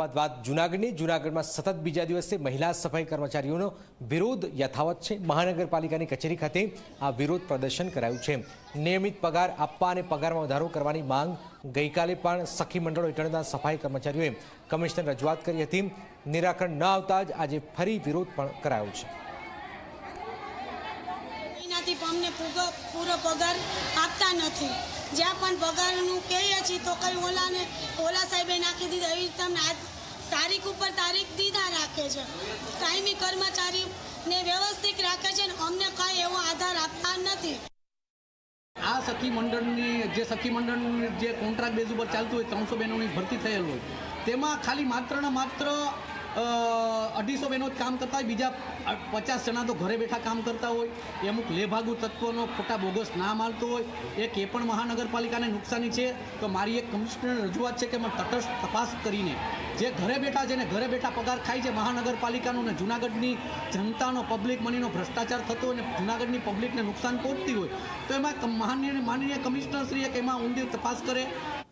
વાત જૂનાગઢ में सतत बीजा दिवसे महिला सफाई कर्मचारीओनो विरोध यथावत है। महानगरपालिकानी कचेरी खाते आ विरोध प्रदर्शन करायुं छे। नियमित पगार आपवा अने पगारमां वधारो करवानी मांग गईकाले पण सखी मंडळो हेठळना सफाई कर्मचारीओए कमिशनर रजूआत करी हती। निराकरण न आवता ज आजे फरी विरोध पण करायो छे। अમને પૂરો પગાર આપતા નથી। જ્યાં પણ પગારનું કહીએ છીએ તો કઈ ઓલા સાહેબે નાખી દીધા, એવી તમને આ તારીખ ઉપર તારીખ દીધા રાખે છે। કાયમી કર્મચારીને વ્યવસ્થિત રાખે છે, અમને કઈ એવો આધાર આપતા નથી। આ સખી મંડળની જે કોન્ટ્રાક્ટ બેઝ ઉપર ચાલતું હોય 300 બહેનોની ભરતી થયેલ હોય તેમાં ખાલી માત્ર ને માત્ર 250 બહેનો જ કામ કરતા હોય, બીજા 50 જણા તો ઘરે બેઠા કામ કરતા હોય। એ અમુક લેભાગુ તત્વોનો ખોટા બોગસ નામ આવતો હોય। એક એ પણ મહાનગરપાલિકાને નુકસાની છે। તો મારી એક કમિશનર રજૂઆત છે કે તટસ્થ તપાસ કરીને જે ઘરે બેઠા જેને ઘરે બેઠા પગાર ખાય છે મહાનગરપાલિકાનો ને જૂનાગઢની જનતાનો પબ્લિક મનીનો ભ્રષ્ટાચાર થતો હોય ને જૂનાગઢની પબ્લિકને નુકસાન પહોંચતી હોય તો એમાં માનનીય કમિશનર શ્રી એક એમાં ઊંડી તપાસ કરે।